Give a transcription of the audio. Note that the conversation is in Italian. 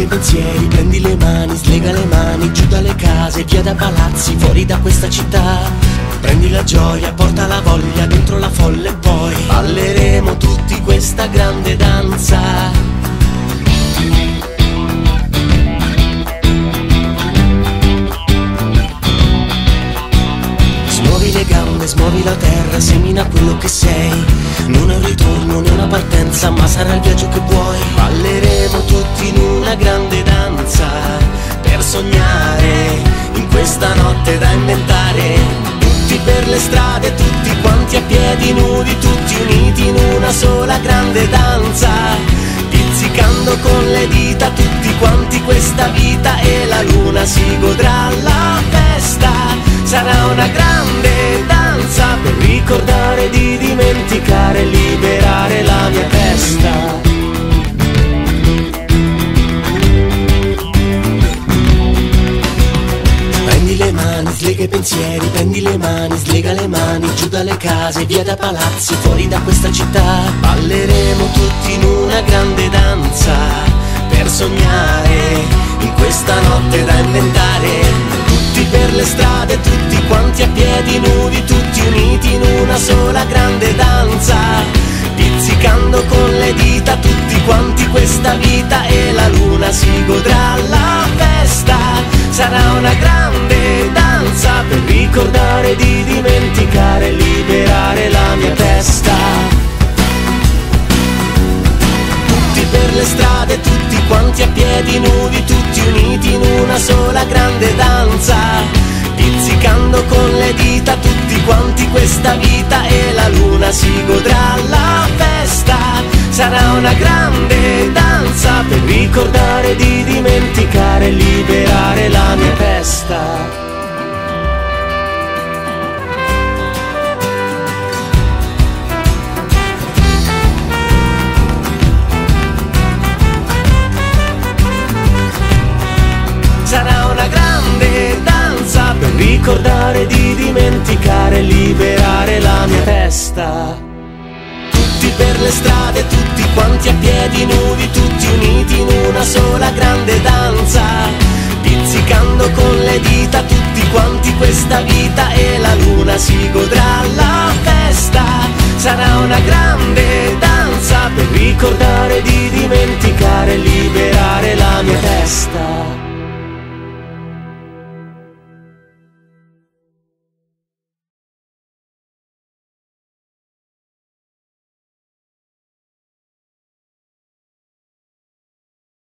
i pensieri, prendi le mani, slega le mani, giù dalle case, via da palazzi, fuori da questa città. Prendi la gioia, porta la voglia dentro la folla e poi balleremo tutti questa grande danza. Smuovi le gambe, smuovi la terra, semina quello che sei. Non è un ritorno né una partenza, ma sarà il viaggio che vuoi. Balleremo tutti in una grande danza, per sognare in questa notte da inventare. Tutti per le strade, tutti quanti a piedi nudi, tutti uniti in una sola grande danza, pizzicando con le dita tutti quanti questa vita, e la luna si godrà la festa. Sarà una grande danza per ricordare di dimenticare e liberare la mia testa. Prendi le mani, slega i pensieri, prendi le mani, slega le mani, giù dalle case, via da palazzi, fuori da questa città. Balleremo tutti in una grande danza, per sognare in questa notte da inventare. Tutti per le strade, tutti quanti a piedi nudi, tutti uniti in una sola grande danza, pizzicando con le dita tutti quanti questa vita, e la luna si godrà la festa. Sarà una grande danza per ricordare di dimenticare e liberare la mia testa. Tutti per le strade, tutti quanti a piedi nudi, tutti uniti in una sola grande danza, pizzicando con le dita tutti quanti questa vita, e la luna si godrà la festa. Sarà una grande danza per ricordare di dimenticare e liberare la mia testa. Sarà una grande danza per ricordare di dimenticare e liberare la mia testa. Tutti per le strade, tutti quanti a piedi nudi, tutti uniti in una sola grande danza, pizzicando con le dita tutti quanti questa vita, e la luna si godrà la festa. Sarà una grande danza per ricordare di dimenticare